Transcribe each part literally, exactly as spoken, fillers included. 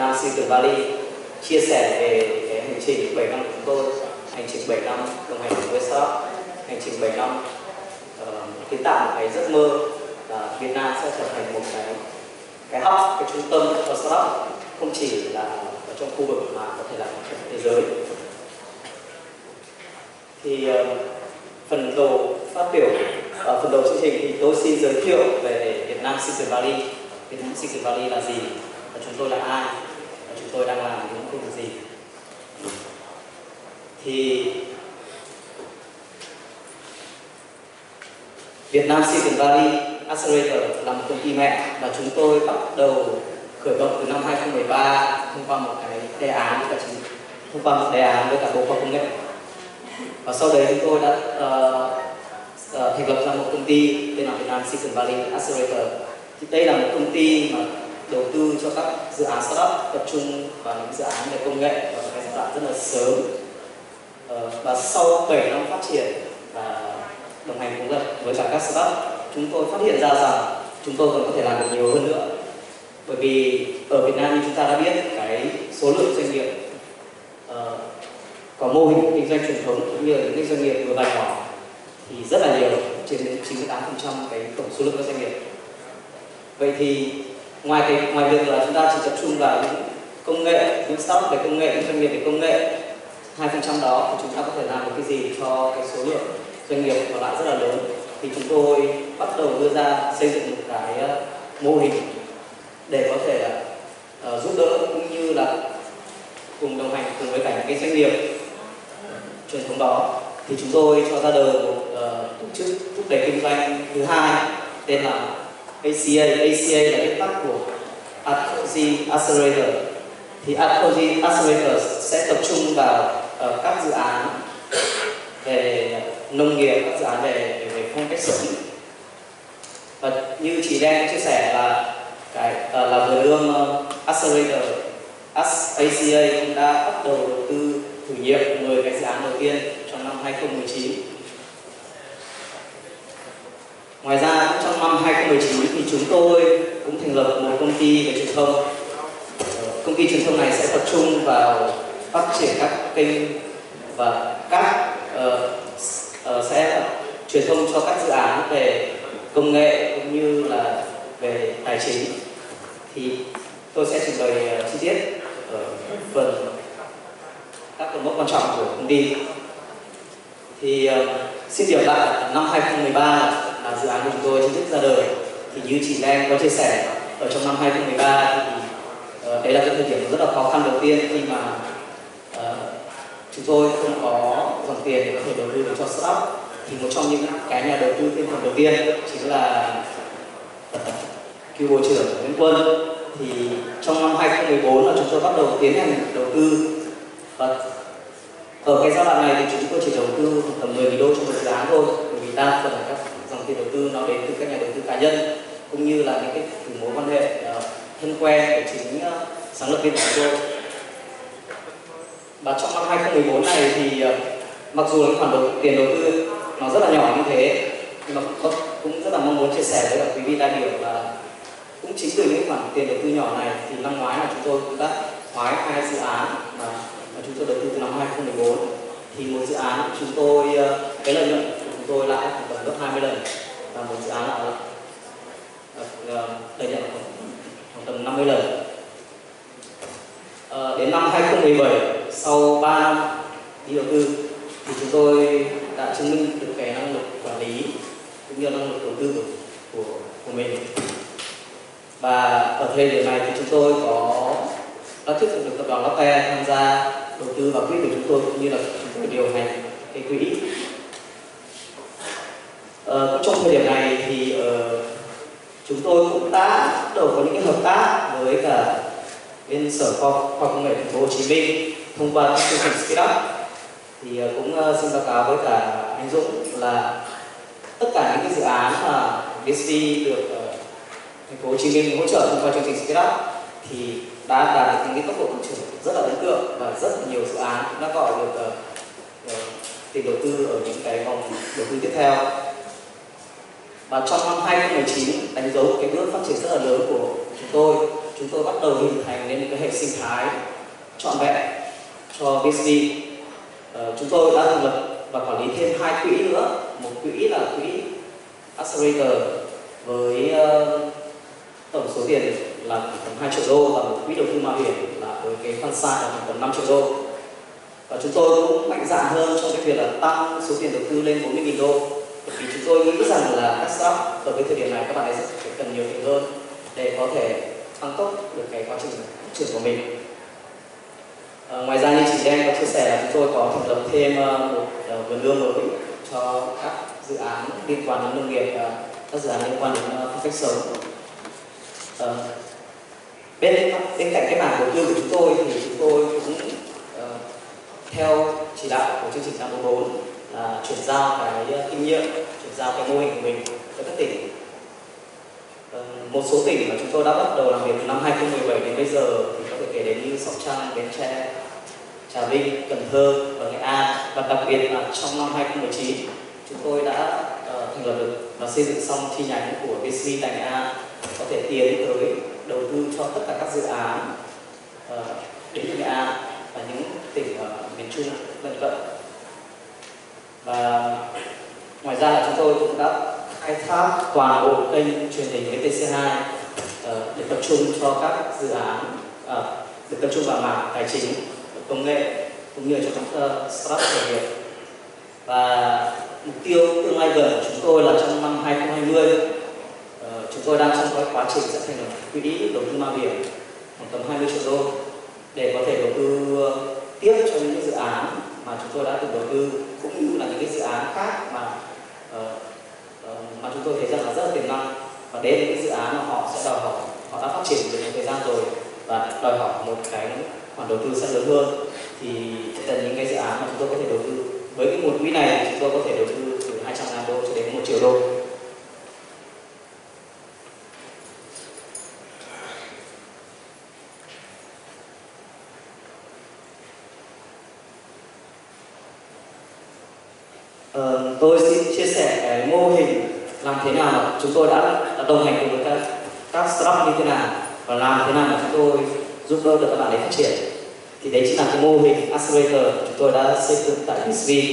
Nam Silicon Valley chia sẻ về cái hành trình bảy năm của chúng tôi, hành trình bảy năm đồng hành với startup, hành trình bảy năm uh, kiến tạo một cái giấc mơ là Việt Nam sẽ trở thành một cái cái hub, cái trung tâm cho startup, không chỉ là ở trong khu vực mà có thể là ở thế giới. Thì uh, phần đầu phát biểu, ở uh, phần đầu chương trình thì tôi xin giới thiệu về Việt Nam Silicon Valley. Việt Nam Silicon Valley là gì? Và chúng tôi là ai? Và chúng tôi đang làm những công việc gì? Thì Việt Nam Silicon Valley Accelerator là một công ty mẹ và chúng tôi bắt đầu khởi động từ năm hai không một ba thông qua một cái đề án với cả chính thông qua một đề án với cả Bộ Khoa học Công nghệ. Và sau đấy chúng tôi đã uh, uh, thành lập ra một công ty tên là Việt Nam Silicon Valley Accelerator. Thì đây là một công ty mà đầu tư cho các dự án startup, tập trung vào những dự án về công nghệ và cái giai đoạn rất là sớm. Uh, và sau bảy năm phát triển và đồng hành cùng với cả các startup, chúng tôi phát hiện ra rằng chúng tôi còn có thể làm được nhiều hơn nữa. Bởi vì ở Việt Nam như chúng ta đã biết, cái số lượng doanh nghiệp uh, có mô hình kinh doanh truyền thống cũng như là những doanh nghiệp vừa và nhỏ thì rất là nhiều, chiếm đến chín mươi tám phần trăm cái tổng số lượng các doanh nghiệp. Vậy thì ngoài cái ngoài việc là chúng ta chỉ tập trung vào những công nghệ, những startup về công nghệ, những doanh nghiệp về công nghệ, hai phần trăm đó thì chúng ta có thể làm được cái gì cho cái số lượng doanh nghiệp còn lại rất là lớn, thì chúng tôi bắt đầu đưa ra xây dựng một cái mô hình để có thể uh, giúp đỡ cũng như là cùng đồng hành cùng với cả những cái doanh nghiệp truyền thống đó. Thì chúng tôi cho ra đời một uh, tổ chức thúc đẩy kinh doanh thứ hai tên là a xê a. a xê a là viết tắt của Adcozy Accelerator. Thì Adcozy Accelerator sẽ tập trung vào uh, các dự án về nông nghiệp, các dự án về, về, về phong cách sống. Và như chị Đen chia sẻ là cái uh, là vườn ươm uh, Accelerator a xê a cũng đã bắt đầu đầu tư thử nghiệm mười cái dự án đầu tiên trong năm hai không một chín. Ngoài ra cũng trong năm hai không một chín thì chúng tôi cũng thành lập một công ty về truyền thông. Công ty truyền thông này sẽ tập trung vào phát triển các kênh và các uh, uh, sẽ truyền thông cho các dự án về công nghệ cũng như là về tài chính. Thì tôi sẽ trình bày uh, chi tiết ở phần các phần mốc quan trọng của công ty. Thì uh, xin điểm lại, năm hai không một ba là dự án của chúng tôi chính thức ra đời. Thì như chị Lan có chia sẻ, ở trong năm hai không một ba thì uh, đấy là cái thời điểm rất là khó khăn đầu tiên khi mà uh, chúng tôi không có dòng tiền để có thể đầu tư được cho startup. Thì một trong những cái nhà đầu tư tiên phong đầu tiên chính là uh, cựu bộ trưởng Nguyễn Quân. Thì trong năm hai không một bốn là chúng tôi bắt đầu tiến hành đầu tư, và ở cái giai đoạn này thì chúng tôi chỉ đầu tư tầm mười nghìn đô cho một dự án thôi, bởi vì đa phần là các dòng tiền đầu tư nó đến từ các nhà đầu tư cá nhân cũng như là những cái từ mối quan hệ uh, thân quen của chính uh, sáng lập viên của chúng tôi. Và trong năm hai không một bốn này thì uh, mặc dù cái khoản đầu tiền đầu tư nó rất là nhỏ như thế, nhưng mà cũng, cũng rất là mong muốn chia sẻ với các quý vị đại biểu là cũng chính từ những khoản tiền đầu tư nhỏ này thì năm ngoái là chúng tôi cũng đã thoái hai dự án mà, mà chúng tôi đầu tư từ năm hai không một bốn. Thì một dự án của chúng tôi, cái lợi nhuận của chúng tôi lãi khoảng tầm gấp hai mươi lần, và một dự án là lợi nhuận khoảng tầm năm mươi lần. À, đến năm hai không một bảy, sau ba năm đi đầu tư thì chúng tôi đã chứng minh được cái năng lực quản lý cũng như năng lực đầu tư của, của, của mình. Và ở thời điểm này thì chúng tôi có đã thuyết phục được tập đoàn Lotte tham gia đầu tư vào quỹ của chúng tôi cũng như là chúng tôi điều hành cái quỹ. Ờ, trong thời điểm này thì uh, chúng tôi cũng đã bắt đầu có những cái hợp tác với cả bên Sở Khoa học Công nghệ Thành phố Hồ Chí Minh thông qua chương trình Speed Up. Thì uh, cũng uh, xin báo cáo với cả anh Dũng là tất cả những cái dự án mà vê ét đê được uh, Thành phố Hồ Chí Minh hỗ trợ thông qua chương trình Speed Up thì đã đạt được những cái tốc độ tăng trưởng rất là ấn tượng, và rất là nhiều dự án cũng đã gọi được uh, uh, tiền đầu tư ở những cái vòng đầu tư tiếp theo. Và trong năm hai không một chín đánh dấu cái bước phát triển rất là lớn của chúng tôi. chúng tôi bắt đầu hình thành nên một cái hệ sinh thái trọn vẹn cho bê ét vê. Uh, chúng tôi đã thành lập và quản lý thêm hai quỹ nữa. Một quỹ là quỹ Accelerator với uh, tổng số tiền là khoảng hai triệu đô, và một quỹ đầu tư mạo hiểm là với cái fund size là khoảng năm triệu đô. Và chúng tôi cũng mạnh dạn hơn trong cái việc là tăng số tiền đầu tư lên bốn mươi nghìn đô, bởi vì chúng tôi nghĩ rằng là các startup ở cái thời điểm này các bạn ấy sẽ cần nhiều tiền hơn để có thể tăng tốc được cái quá trình phát triển của mình. À, ngoài ra như chị Đen có chia sẻ là chúng tôi có thành lập thêm một uh, vườn ươm mới cho các dự án liên quan đến nông nghiệp, uh, các dự án liên quan đến uh, phong cách sống. Uh, bên bên cạnh cái mảng đầu tư của chúng tôi thì chúng tôi cũng uh, theo chỉ đạo của chương trình năm bốn là chuyển giao cái kinh nghiệm, chuyển giao cái mô hình của mình cho các tỉnh. Uh, một số tỉnh mà chúng tôi đã bắt đầu làm việc từ năm hai không một bảy đến bây giờ thì có thể kể đến như Sóc Trăng, Bến Tre, Trà Vinh, Cần Thơ và Nghệ An, và đặc biệt là trong năm hai không một chín chúng tôi đã uh, thành lập được và xây dựng xong chi nhánh của bê ét vê tại Nghệ An, có thể tiến tới đầu tư cho tất cả các dự án uh, đến từ Nghệ An và những tỉnh ở uh, miền Trung lân cận. Và ngoài ra là chúng tôi cũng đã khai thác toàn bộ kênh truyền hình vê tê xê hai uh, để tập trung cho các dự án, uh, để tập trung vào mảng tài chính, công nghệ cũng như cho các uh, startup khởi nghiệp. Và mục tiêu tương lai gần của chúng tôi là trong năm hai không hai không, uh, chúng tôi đang trong cái quá trình sẽ thành lập quỹ đầu tư mạo hiểm khoảng tầm hai mươi triệu đô để có thể đầu tư uh, tiếp cho những cái dự án mà chúng tôi đã từng đầu tư, cũng như là những cái dự án khác mà uh, uh, mà chúng tôi thấy rằng là rất là tiềm năng, và đến những cái dự án mà họ sẽ đòi hỏi, họ đã phát triển được một thời gian rồi và đòi hỏi một cái khoản đầu tư sẽ lớn hơn, thì sẽ là những cái dự án mà chúng tôi có thể đầu tư. Với cái nguồn quỹ này thì chúng tôi có thể đầu tư từ hai trăm ngàn đô cho đến một triệu đô. Ờ, tôi xin chia sẻ cái mô hình làm thế nào mà chúng tôi đã, đã đồng hành cùng với các, các startup như thế nào, và làm thế nào mà chúng tôi giúp đỡ được các bạn ấy phát triển. Thì đấy chính là cái mô hình Accelerator chúng tôi đã xây dựng tại bê ét vê.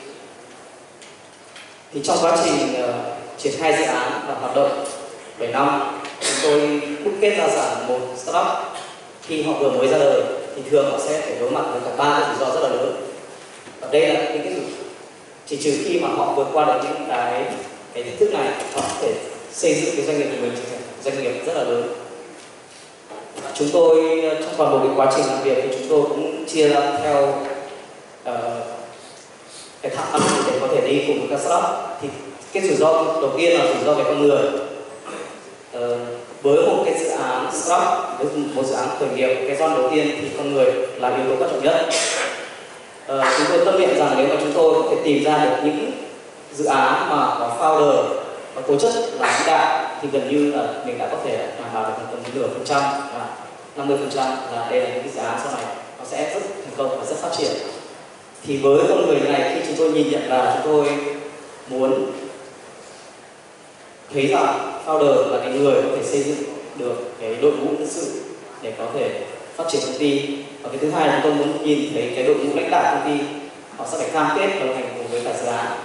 Thì trong quá trình uh, triển khai dự án và hoạt động bảy năm, chúng tôi đúc kết ra rằng một startup khi họ vừa mới ra đời thì thường họ sẽ phải đối mặt với cả ba cái rủi ro rất là lớn. Và đây là những cái chỉ trừ khi mà họ vượt qua được những cái cái thách thức này, họ có thể xây dựng cái doanh nghiệp của mình trở thành doanh nghiệp rất là lớn. Chúng tôi trong toàn bộ cái quá trình làm việc thì chúng tôi cũng chia ra theo uh, cái thẳng ăn để có thể đi cùng với các startup. Thì cái rủi ro đầu tiên là rủi ro về con người. Uh, với một cái dự án startup, với một dự án khởi nghiệp, cái giai đoạn đầu tiên thì con người là yếu tố quan trọng nhất. Uh, chúng tôi tâm niệm rằng nếu mà chúng tôi có thể tìm ra được những dự án mà có founder và tố chất là lãnh đạo thì gần như là mình đã có thể đảm bảo được tầm nửa phần trăm và năm mươi phần trăm là đây là những cái dự án sau này nó sẽ rất thành công và rất phát triển. Thì với con người này, khi chúng tôi nhìn nhận là chúng tôi muốn thấy rằng founder là cái người có thể xây dựng được cái đội ngũ nhân sự để có thể phát triển công ty, và cái thứ hai là chúng tôi muốn nhìn thấy cái đội ngũ lãnh đạo công ty họ sẽ phải cam kết đồng hành cùng với cả dự án.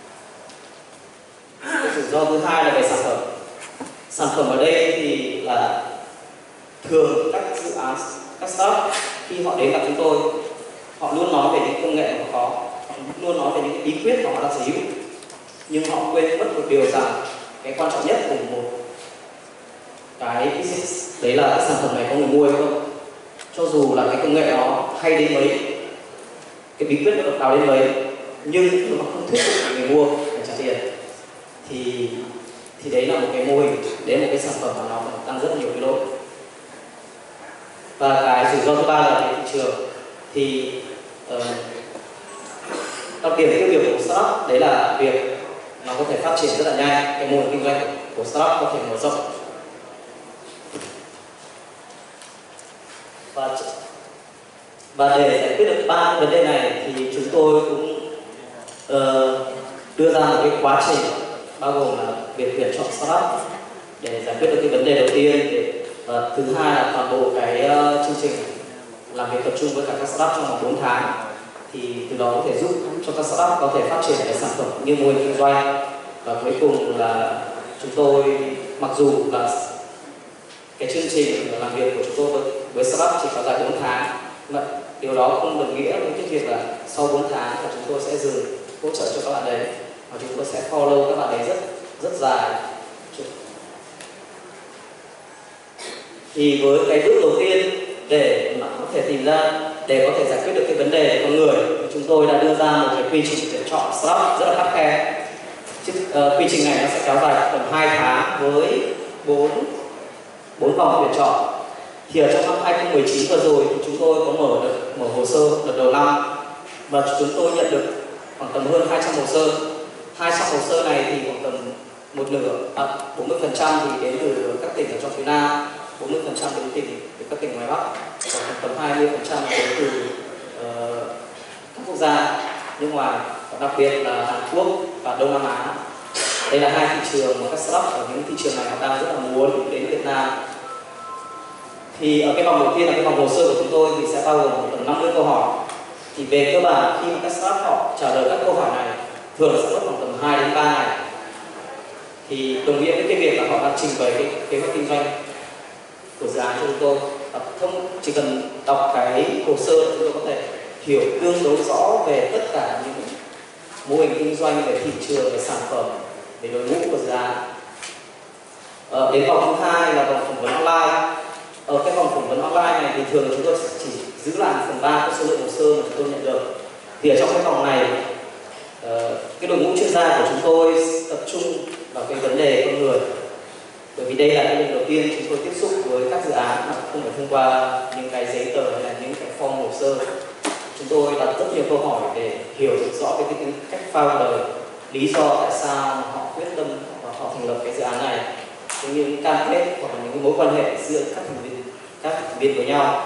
Cái rủi ro thứ hai là về sản phẩm. Sản phẩm ở đây thì là thường các dự án, các startup khi họ đến gặp chúng tôi, họ luôn nói về những công nghệ mà họ có, họ luôn nói về những bí quyết mà họ đang sở hữu, nhưng họ quên mất một điều rằng cái quan trọng nhất của một cái business đấy là cái sản phẩm này có người mua hay không. Cho dù là cái công nghệ nó hay đến mấy, cái bí quyết nó độc đáo đến mấy, nhưng nếu mà không thuyết phục người mua để trả tiền thì thì đấy là một cái mô hình, đấy là một cái sản phẩm mà nó đang rất là nhiều cái lỗi. Và cái rủi ro thứ ba là cái thị trường. Thì uh, đặc điểm tiêu biểu của startup đấy là việc nó có thể phát triển rất là nhanh, cái mô hình kinh doanh của startup có thể mở rộng. Và và để giải quyết được ba vấn đề này thì chúng tôi cũng uh, đưa ra một cái quá trình bao gồm là việc tuyển chọn startup để giải quyết được cái vấn đề đầu tiên, để Và thứ hai là toàn bộ cái uh, chương trình làm việc tập trung với cả các startup trong vòng bốn tháng, thì từ đó có thể giúp cho các startup có thể phát triển cái sản phẩm như mô hình kinh doanh. Và cuối cùng là chúng tôi, mặc dù là cái chương trình làm việc của chúng tôi với, với startup chỉ có dài bốn tháng, mà điều đó không đồng nghĩa với cái việc là sau bốn tháng là chúng tôi sẽ dừng hỗ trợ cho các bạn đấy, và chúng tôi sẽ follow các bạn đấy rất rất dài. Thì với cái bước đầu tiên để mà có thể tìm ra, để có thể giải quyết được cái vấn đề con người, chúng tôi đã đưa ra một cái quy trình tuyển chọn startup rất là khắt khe. Chứ, uh, quy trình này nó sẽ kéo dài tầm hai tháng với bốn bốn vòng tuyển chọn. Thì ở trong năm hai không một chín vừa rồi thì chúng tôi có mở được mở hồ sơ đợt đầu năm, và chúng tôi nhận được khoảng tầm hơn hai trăm hồ sơ. hai trăm hồ sơ này thì khoảng tầm một nửa, à, bốn mươi phần trăm thì đến từ các tỉnh ở trong phía Nam, bốn mươi phần trăm đến tỉnh từ các tỉnh ngoài Bắc, và khoảng tầm hai mươi phần trăm đến từ uh, các quốc gia nước ngoài, và đặc biệt là Hàn Quốc và Đông Nam Á. Đây là hai thị trường mà các startup ở những thị trường này họ đang rất là muốn đến Việt Nam. Thì ở cái vòng đầu tiên là cái vòng hồ sơ của chúng tôi thì sẽ bao gồm tầm năm mươi câu hỏi. Thì về cơ bản khi mà các startup họ trả lời các câu hỏi này thường sẽ mất khoảng tầm hai đến ba ngày. Thì đồng nghĩa với cái việc là họ đang trình bày cái kế hoạch kinh doanh của dự án cho chúng tôi. Không chỉ cần đọc cái hồ sơ chúng tôi có thể hiểu tương đối rõ về tất cả những mô hình kinh doanh, về thị trường, về sản phẩm, về đội ngũ của dự án. Ờ, đến vòng thứ hai là vòng phỏng vấn online. Ở cái vòng phỏng vấn online này thì thường chúng tôi chỉ giữ lại phần ba cái số lượng hồ sơ mà chúng tôi nhận được. Thì ở trong cái vòng này, uh, cái đội ngũ chuyên gia của chúng tôi tập trung vào cái vấn đề con người. Bởi vì đây là cái lần đầu tiên chúng tôi tiếp xúc với các dự án mà không phải thông qua những cái giấy tờ hay là những cái form hồ sơ. Chúng tôi đặt rất nhiều câu hỏi để hiểu được rõ cái, cái cách founder, lý do tại sao họ quyết tâm và họ thành lập cái dự án này, cũng như những cam kết hoặc là những mối quan hệ giữa các thành viên các thành viên với nhau.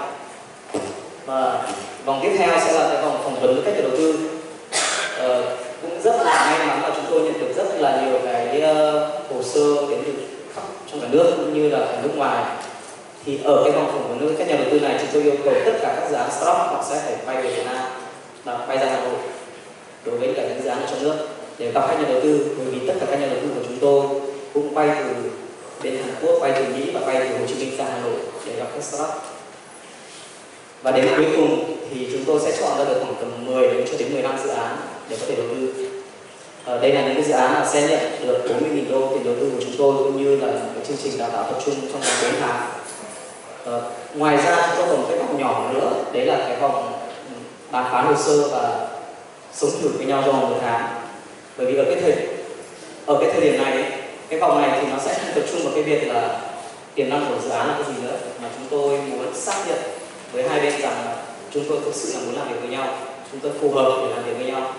Và vòng tiếp theo sẽ là cái vòng phỏng vấn với các nhà đầu tư. Ờ, cũng rất là may mắn là chúng tôi nhận được rất là nhiều cái uh, hồ sơ đến từ khắp trong cả nước cũng như là cả nước ngoài. Thì ở cái vòng phỏng vấn với các nhà đầu tư này, chúng tôi yêu cầu tất cả các dự án startup họ sẽ phải bay về Việt Nam và bay ra Hà Nội đối với cả những dự án ở trong nước để gặp các nhà đầu tư. Bởi vì tất cả các nhà đầu tư của chúng tôi cũng bay từ bên Hàn Quốc, bay từ Mỹ và bay từ Hồ Chí Minh ra Hà Nội để gặp các startup. Và đến cuối cùng thì chúng tôi sẽ chọn ra được khoảng tầm mười đến cho đến mười lăm dự án để có thể đầu tư. Ở đây là những cái dự án mà sẽ nhận được bốn mươi nghìn đô tiền đầu tư của chúng tôi, cũng như là cái chương trình đào tạo tập trung trong vòng bốn tháng. Ờ, ngoài ra chúng tôi còn một cái vòng nhỏ nữa, đấy là cái vòng đàm phán hồ sơ và sống thử với nhau trong vòng một tháng. Bởi vì ở cái thời ở cái thời điểm này, cái vòng này thì nó sẽ không tập trung vào cái việc là tiềm năng của dự án là cái gì nữa, mà chúng tôi muốn xác nhận với hai bên rằng là chúng tôi thực sự là muốn làm việc với nhau, chúng tôi phù hợp để làm việc với nhau.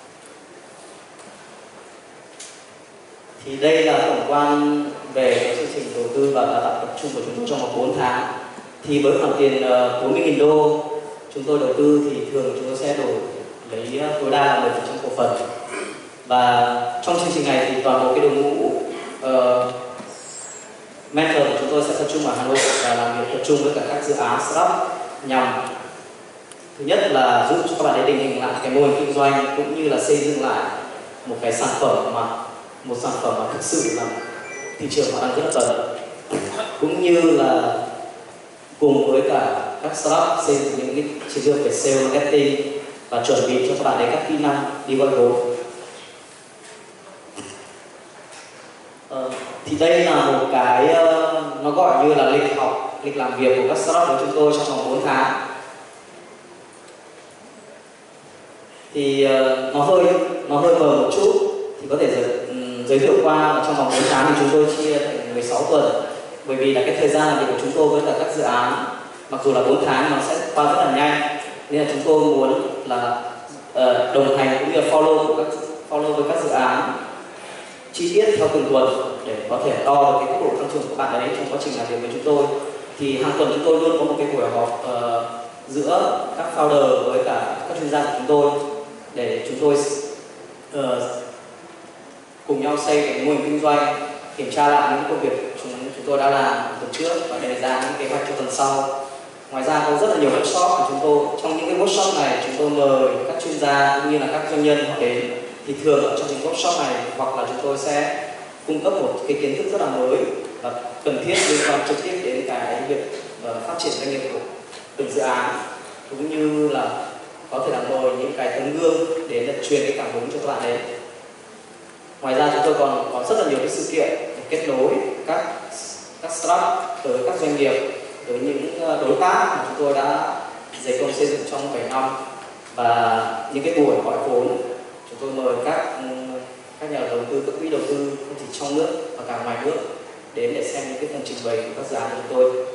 Thì đây là tổng quan về cái chương trình đầu tư và đào tạo tập trung của chúng tôi trong vòng bốn tháng. Thì với khoản tiền bốn mươi nghìn đô chúng tôi đầu tư thì thường chúng tôi sẽ đổi lấy tối đa là mười phần trăm cổ phần. Và trong chương trình này thì toàn bộ cái đội ngũ uh, mentor của chúng tôi sẽ tập trung ở Hà Nội và làm việc tập trung với cả các dự án startup, nhằm thứ nhất là giúp cho các bạn ấy định hình lại cái mô hình kinh doanh, cũng như là xây dựng lại một cái sản phẩm mà một sản phẩm mà thực sự là thị trường họ đang rất cần, cũng như là cùng với cả các startup xây dựng những cái chiến lược về sale marketing và chuẩn bị cho các bạn ấy các kỹ năng đi gọi vốn. Ờ, thì đây là một cái uh, nó gọi như là lịch học, lịch làm việc của các startup của chúng tôi trong vòng bốn tháng. Thì uh, nó hơi nó hơi mờ một chút, thì có thể giới, um, giới thiệu qua trong vòng bốn tháng thì chúng tôi chia thành mười sáu tuần. Bởi vì là cái thời gian làm việc của chúng tôi với cả các dự án, mặc dù là bốn tháng nó sẽ qua rất là nhanh, nên là chúng tôi muốn là uh, đồng hành cũng như là follow của các follow với các dự án chi tiết theo từng tuần để có thể đo được cái tốc độ tăng trưởng của bạn ấy trong quá trình làm việc với chúng tôi. Thì hàng tuần chúng tôi luôn có một cái buổi họp uh, giữa các founder với cả các chuyên gia của chúng tôi để chúng tôi uh, cùng nhau xây cái mô hình kinh doanh, kiểm tra lại những công việc chúng, chúng chúng tôi đã làm tuần trước và đề ra những kế hoạch cho tuần sau. Ngoài ra có rất là nhiều workshop của chúng tôi. Trong những cái workshop này chúng tôi mời các chuyên gia cũng như là các doanh nhân họ đến. Thì thường ở trong những workshop này hoặc là chúng tôi sẽ cung cấp một cái kiến thức rất là mới và cần thiết liên quan trực tiếp đến cái việc uh, phát triển doanh nghiệp của từng dự án, cũng như là có thể là mời những cái tấm gương để được truyền cái cảm hứng cho các bạn ấy. Ngoài ra chúng tôi còn có rất là nhiều cái sự kiện để kết nối các các startup tới các doanh nghiệp, tới những đối tác mà chúng tôi đã dày công xây dựng trong bảy năm, và những cái buổi gọi vốn chúng tôi mời các các nhà đầu tư, các quỹ đầu tư không chỉ trong nước và cả ngoài nước đến để xem những cái phần trình bày của các dự án của chúng tôi.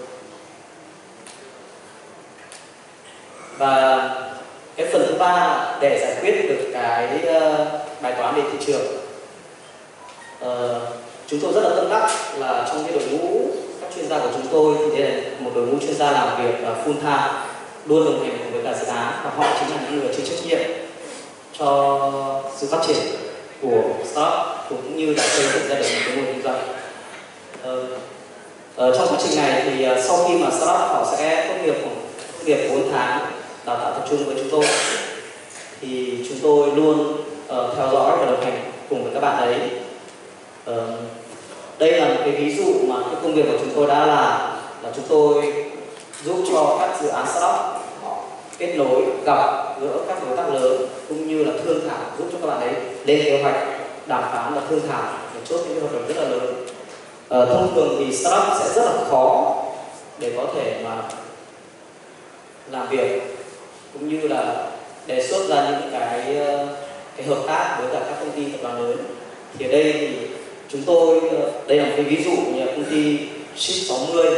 Và cái phần thứ ba để giải quyết được cái uh, bài toán về thị trường, uh, chúng tôi rất là tâm đắc là trong cái đội ngũ các chuyên gia của chúng tôi thì đây là một đội ngũ chuyên gia làm việc uh, full time, luôn đồng hành cùng với cả dự án, và họ chính là những người chịu trách nhiệm cho sự phát triển của startup cũng như là xây dựng ra được một cái mô hình kinh doanh. Uh, uh, trong quá trình này thì uh, sau khi mà startup họ sẽ tốt nghiệp tốt nghiệp bốn tháng đào tạo tập trung với chúng tôi, thì chúng tôi luôn uh, theo dõi và đồng hành cùng với các bạn ấy. Uh, đây là một cái ví dụ mà cái công việc của chúng tôi đã làm, là chúng tôi giúp cho các dự án startup họ kết nối, gặp gỡ các đối tác lớn cũng như là thương thảo, giúp cho các bạn ấy lên kế hoạch, đàm phán và thương thảo để chốt những cái hợp đồng rất là lớn. Uh, thông thường thì startup sẽ rất là khó để có thể mà làm việc cũng như là đề xuất ra những cái cái hợp tác với cả các công ty tập đoàn lớn. Thì ở đây thì chúng tôi, đây là một cái ví dụ như là công ty Shift sáu mươi.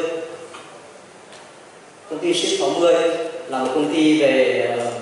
Công ty Shift sáu mươi là một công ty về uh,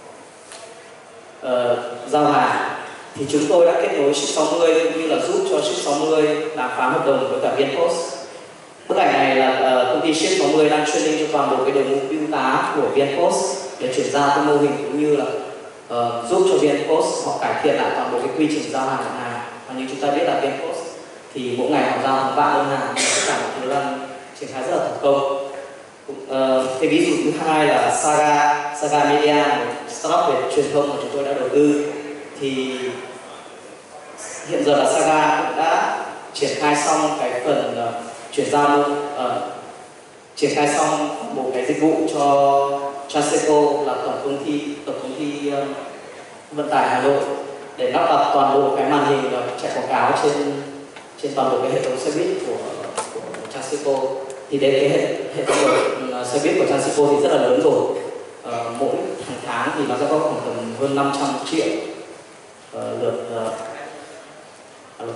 uh, giao hàng. Thì chúng tôi đã kết nối Shift sáu mươi cũng như là giúp cho Shift sáu mươi đàm phán hợp đồng với cả VnPost. Bức ảnh này là uh, công ty Shift sáu mươi đang training cho toàn bộ cái đội ngũ bưu tá của VnPost để chuyển giao cái mô hình cũng như là uh, giúp cho VnPost họ cải thiện lại toàn bộ cái quy trình giao hàng của hàng. Và như chúng ta biết là VnPost thì mỗi ngày họ giao hàng vạn đơn hàng, tất cả mọi thứ đang triển khai rất là thành công. Uh, cái ví dụ thứ hai là Saga, Saga Media, một startup về truyền thông mà chúng tôi đã đầu tư. Thì hiện giờ là Saga cũng đã triển khai xong cái phần uh, chuyển giao uh, triển khai xong một cái dịch vụ cho Transeco, là tổng công ty tổng công ty uh, vận tải Hà Nội, để lắp đặt toàn bộ cái màn hình và chạy quảng cáo trên trên toàn bộ cái hệ thống xe buýt của, của Transeco. Thì đến cái hệ, hệ thống uh, xe buýt của Transeco thì rất là lớn rồi. Uh, mỗi hàng tháng thì nó sẽ có khoảng tầm hơn năm trăm triệu uh, lượt uh, uh,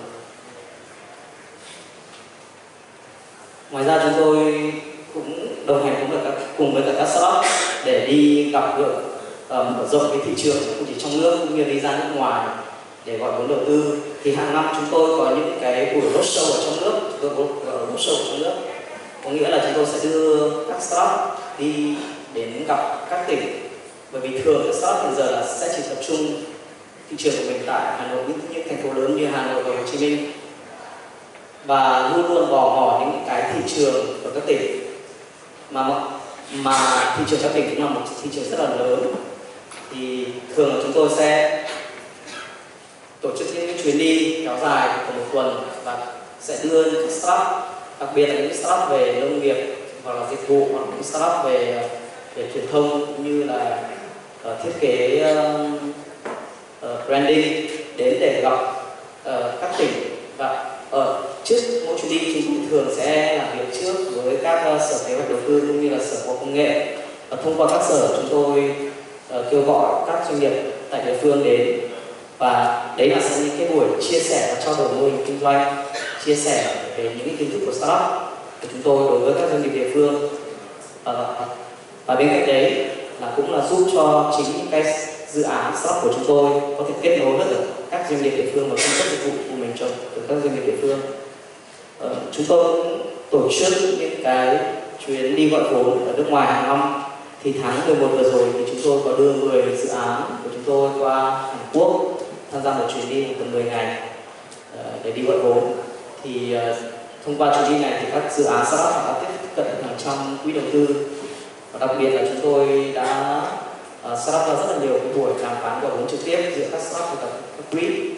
Ngoài ra chúng tôi cũng đồng hành cùng với các, cùng với các startup để đi gặp gỡ, uh, mở rộng cái thị trường không chỉ trong nước cũng như đi ra nước ngoài để gọi vốn đầu tư. Thì hàng năm chúng tôi có những cái buổi roadshow ở trong nước, chúng tôi có roadshow ở trong nước, có nghĩa là chúng tôi sẽ đưa các startup đi đến gặp các tỉnh, bởi vì thường các startup hiện giờ là sẽ chỉ tập trung thị trường của mình tại Hà Nội, những, những thành phố lớn như Hà Nội và Hồ Chí Minh, và luôn luôn bỏ ngỏ những cái thị trường ở các tỉnh, mà mà thị trường các tỉnh cũng là một thị trường rất là lớn. Thì thường là chúng tôi sẽ tổ chức những chuyến đi kéo dài của một tuần và sẽ đưa những startup, đặc biệt là những startup về nông nghiệp hoặc là dịch vụ, hoặc những startup về về truyền thông cũng như là uh, thiết kế uh, uh, branding đến để gặp uh, các tỉnh. Và ở trước mỗi chuyến đi chúng tôi thường sẽ làm việc trước với các uh, sở kế hoạch đầu tư cũng như là sở khoa học công nghệ, và thông qua các sở chúng tôi uh, kêu gọi các doanh nghiệp tại địa phương đến, và đấy là sẽ những cái buổi chia sẻ và trao đổi mô hình kinh doanh, chia sẻ về những cái kiến thức của startup của chúng tôi đối với các doanh nghiệp địa phương. uh, và bên cạnh đấy là cũng là giúp cho chính những cái dự án startup của chúng tôi có thể kết nối với các doanh nghiệp địa phương và cung cấp dịch vụ của mình cho các doanh nghiệp địa phương. Uh, chúng tôi tổ chức những cái chuyến đi gọi vốn ở nước ngoài hàng năm. Thì tháng mười một vừa rồi thì chúng tôi có đưa mười dự án của chúng tôi qua Hàn Quốc tham gia một chuyến đi tầm mười ngày uh, để đi gọi vốn. Thì uh, thông qua chuyến đi này thì các dự án startup đã tiếp cận hàng trăm quỹ đầu tư, và đặc biệt là chúng tôi đã uh, set up ra rất là nhiều cái buổi đàm phán gọi vốn trực tiếp giữa các startup và các quỹ.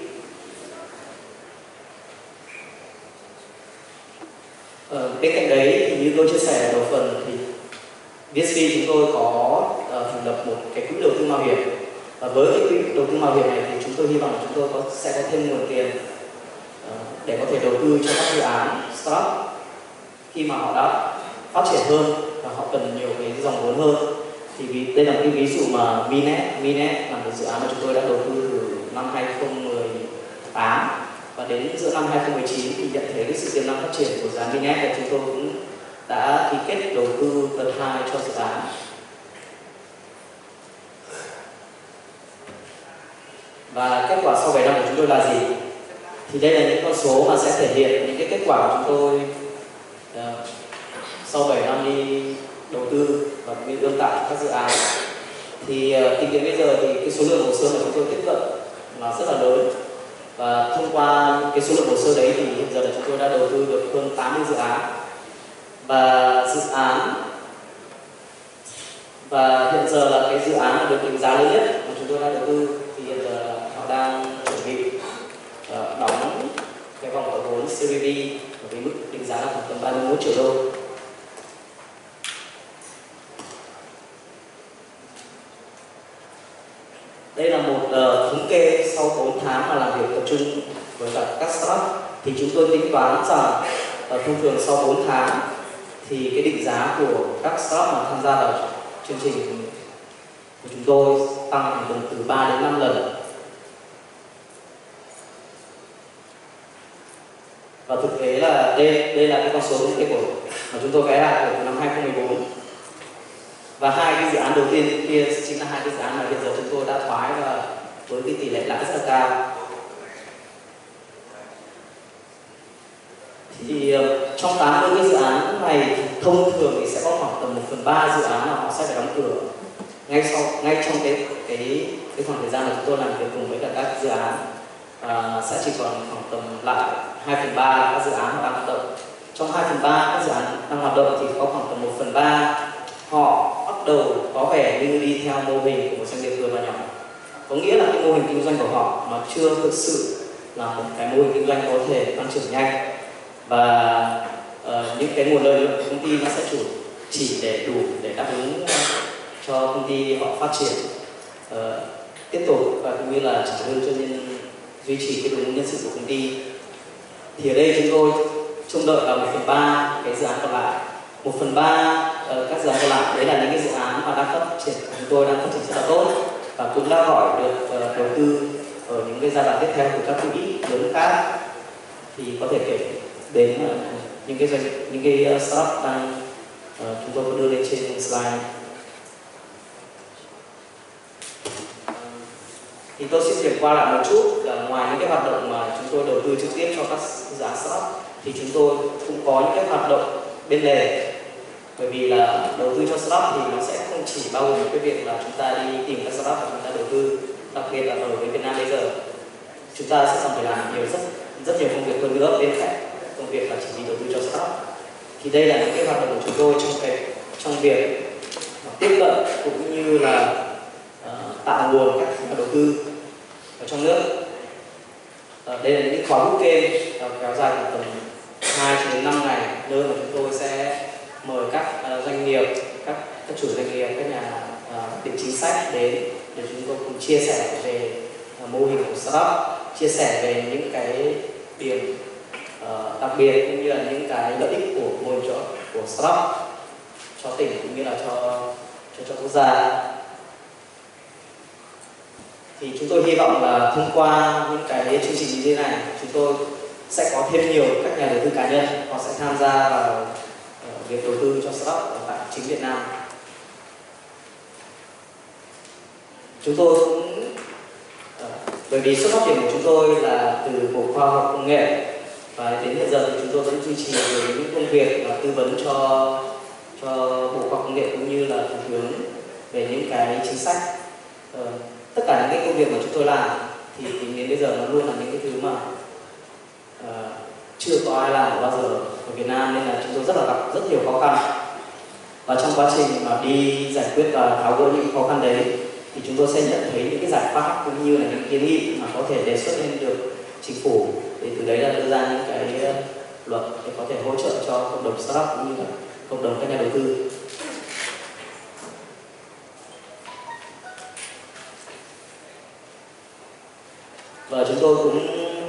Uh, bên cạnh đấy thì như tôi chia sẻ đầu phần thì vê ét pê chúng tôi có uh, thành lập một cái quỹ đầu tư mạo hiểm, và với cái quỹ đầu tư mạo hiểm này thì chúng tôi hy vọng là chúng tôi có, sẽ có thêm nguồn tiền uh, để có thể đầu tư cho các dự án startup khi mà họ đã phát triển hơn và họ cần nhiều cái dòng vốn hơn. Thì vì đây là một cái ví dụ mà Minet, Minet là một dự án mà chúng tôi đã đầu tư từ năm hai không một tám, và đến giữa năm hai không một chín thì nhận thấy cái sự tiềm năng phát triển của dự án Minet, và chúng tôi cũng đã ký kết đầu tư đợt hai cho dự án. Và kết quả sau bảy năm của chúng tôi là gì? Thì đây là những con số mà sẽ thể hiện những cái kết quả của chúng tôi uh, sau bảy năm đi đầu tư và đi ươm tạo các dự án. Thì uh, tính đến bây giờ thì cái số lượng hồ sơ mà chúng tôi tiếp cận là rất là lớn, và thông qua cái số lượng hồ sơ đấy thì hiện giờ là chúng tôi đã đầu tư được hơn tám mươi dự án. Và dự án và hiện giờ là cái dự án mà được đánh giá lớn nhất mà chúng tôi đã đầu tư thì hiện giờ là họ đang chuẩn bị uh, đóng cái vòng góp vốn Series B với mức đánh giá là khoảng tầm ba mươi mốt triệu đô. Đây là một uh, thống kê sau bốn tháng mà làm việc tập trung với cả các startup. Thì chúng tôi tính toán rằng uh, thông thường sau bốn tháng thì cái định giá của các startup mà tham gia vào chương trình của chúng tôi tăng khoảng tầm từ ba đến năm lần. Và thực tế là đây đây là cái con số thống kê của mà chúng tôi vẽ ra của năm hai không một bốn. Và hai cái dự án đầu tiên kia chính là hai cái dự án mà hiện giờ chúng tôi đã thoái và với cái tỷ lệ lãi rất là cao. Thì uh, trong tám mươi cái dự án này thì thông thường thì sẽ có khoảng tầm một phần ba dự án mà họ sẽ phải đóng cửa ngay sau ngay trong cái cái cái khoảng thời gian mà chúng tôi làm việc cùng với cả các dự án. Uh, sẽ chỉ còn khoảng tầm lại hai phần ba các dự án họ đang hoạt động. Trong hai phần ba các dự án đang hoạt động thì có khoảng tầm một phần ba họ bắt đầu có vẻ như đi theo mô hình của một doanh nghiệp vừa và nhỏ, có nghĩa là cái mô hình kinh doanh của họ mà chưa thực sự là một cái mô hình kinh doanh có thể tăng trưởng nhanh, và uh, những cái nguồn lợi nhuận của công ty nó sẽ chủ chỉ để đủ để đáp ứng cho công ty họ phát triển uh, tiếp tục, và cũng như là trả lương cho nhân duy trì cái đội ngũ nhân sự của công ty. Thì ở đây chúng tôi trông đợi là một phần ba cái dự án còn lại. Một phần ba uh, các dự án còn lại đấy là những cái dự án mà đang phát triển, chúng tôi đang phát triển rất là tốt và cũng đã gọi được uh, đầu tư ở những cái giai đoạn tiếp theo của các quỹ lớn khác. Thì có thể kể đến uh, những cái doanh những cái uh, startup đang uh, chúng tôi có đưa lên trên slide. Thì tôi xin điểm qua lại một chút là ngoài những cái hoạt động mà chúng tôi đầu tư trực tiếp cho các dự án startup thì chúng tôi cũng có những cái hoạt động bên lề. Bởi vì là đầu tư cho startup thì nó sẽ không chỉ bao gồm cái việc là chúng ta đi tìm các startup và chúng ta đầu tư, đặc biệt là ở Việt Nam bây giờ chúng ta sẽ còn phải làm nhiều rất rất nhiều công việc hơn nữa bên cạnh công việc là chỉ đi đầu tư cho startup. Thì đây là những cái hoạt động của chúng tôi trong cái trong việc tiếp cận cũng như là uh, tạo nguồn các nhà đầu tư ở trong nước. Uh, đây là những khóa booking uh, kéo dài khoảng tầm hai cho đến năm ngày, nơi mà chúng tôi sẽ mời các uh, doanh nghiệp, các các chủ doanh nghiệp, các nhà uh, định chính sách đến để chúng tôi cùng chia sẻ về uh, mô hình của startup, chia sẻ về những cái điểm uh, đặc biệt cũng như là những cái lợi ích của mô hình của, của startup cho tỉnh cũng như là cho cho, cho quốc gia. Thì chúng tôi hy vọng là thông qua những cái chương trình như thế này, chúng tôi sẽ có thêm nhiều các nhà đầu tư cá nhân họ sẽ tham gia vào uh, việc đầu tư cho startup ở tại chính Việt Nam. Chúng tôi cũng uh, bởi vì xuất phát điểm của chúng tôi là từ Bộ Khoa học Công nghệ, và đến hiện giờ thì chúng tôi vẫn duy trì về những công việc và tư vấn cho cho Bộ Khoa học Công nghệ cũng như là Thủ tướng về những cái chính sách. Uh, tất cả những cái công việc mà chúng tôi làm thì tính đến bây giờ nó luôn là những cái thứ mà uh, chưa có ai làm bao giờ ở Việt Nam, nên là chúng tôi rất là gặp rất nhiều khó khăn. Và trong quá trình mà đi giải quyết và tháo gỡ những khó khăn đấy thì chúng tôi sẽ nhận thấy những cái giải pháp cũng như là những kiến nghị mà có thể đề xuất lên được chính phủ, để từ đấy là đưa ra những cái luật để có thể hỗ trợ cho cộng đồng startup cũng như là cộng đồng các nhà đầu tư. Và chúng tôi cũng,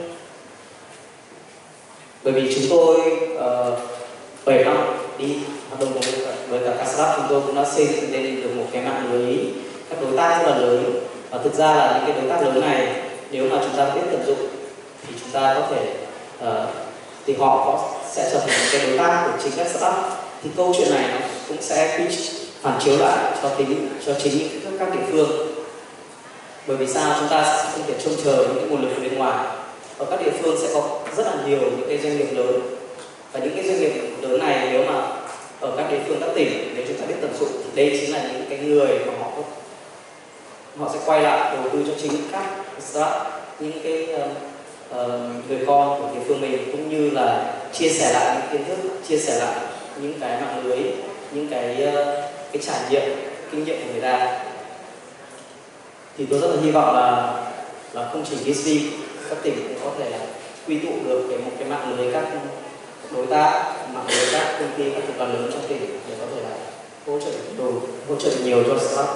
bởi vì chúng tôi uh, bảy năm đi hoạt động với, với cả các startup, chúng tôi cũng đã xây dựng lên được một cái mạng lưới các đối tác rất là lớn. Và thực ra là những cái đối tác lớn này, nếu mà chúng ta biết tận dụng thì chúng ta có thể uh, thì họ có, sẽ trở thành một cái đối tác của chính các startup. Thì câu chuyện này nó cũng sẽ phản chiếu lại cho tính cho chính các địa phương. Bởi vì sao? Chúng ta sẽ không thể trông chờ những nguồn lực từ bên ngoài. Ở các địa phương sẽ có rất là nhiều những cái doanh nghiệp lớn, và những cái doanh nghiệp lớn này nếu mà ở các địa phương, các tỉnh, nếu chúng ta biết tận dụng thì đây chính là những cái người mà họ họ sẽ quay lại đầu tư cho chính các startup, những cái uh, người con của địa phương mình, cũng như là chia sẻ lại những kiến thức, chia sẻ lại những cái mạng lưới, những cái uh, cái trải nghiệm, kinh nghiệm của người ta. Thì tôi rất là hy vọng là là không chỉ đê xê vê, các tỉnh cũng có thể là quy tụ được cái một cái mạng lưới các đối tác, mạng lưới các công ty, các tập đoàn lớn trong tỉnh để có thể là hỗ trợ đồ hỗ trợ nhiều cho startup.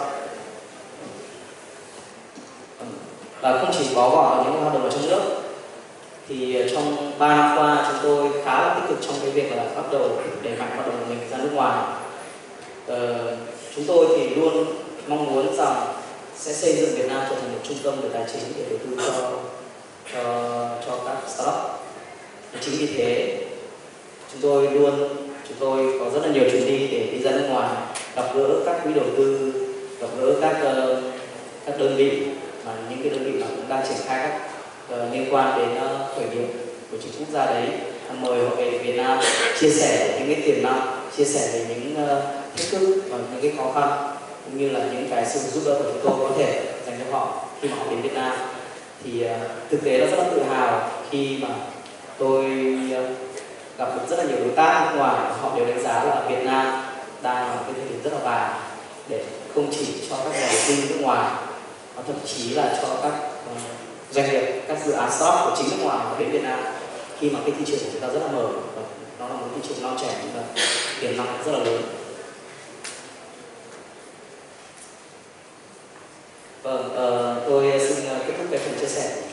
Và không chỉ có vào những hoạt động ở trong nước, thì trong ba năm qua chúng tôi khá là tích cực trong cái việc là bắt đầu đẩy mạnh hoạt động của mình ra nước ngoài. Ờ, chúng tôi thì luôn mong muốn rằng sẽ xây dựng Việt Nam trở thành một trung tâm về tài chính để đầu tư cho cho cho các startup. Chính vì thế chúng tôi luôn chúng tôi có rất là nhiều chuyến đi để đi ra nước ngoài, gặp gỡ các quỹ đầu tư, gặp gỡ các uh, các đơn vị mà những cái đơn vị mà cũng đang triển khai các uh, liên quan đến uh, khởi nghiệp của chính quốc gia đấy, mời họ về Việt Nam chia sẻ những cái tiềm năng, chia sẻ về những uh, thách thức và những cái khó khăn, cũng như là những cái sự giúp đỡ của chúng tôi có thể dành cho họ khi mà họ đến Việt Nam. Thì uh, thực tế là rất là tự hào khi mà tôi uh, gặp được rất là nhiều đối tác nước ngoài, họ đều đánh giá là Việt Nam đang là một cái thời điểm rất là vàng để không chỉ cho các nhà đầu tư nước ngoài, mà thậm chí là cho các uh, doanh nghiệp, các dự án startup của chính nước ngoài đến Việt Nam, khi mà cái thị trường của chúng ta rất là mở và nó là một thị trường non trẻ và tiềm năng rất là lớn. Vâng, uh, tôi xin kết thúc cái phần chia sẻ.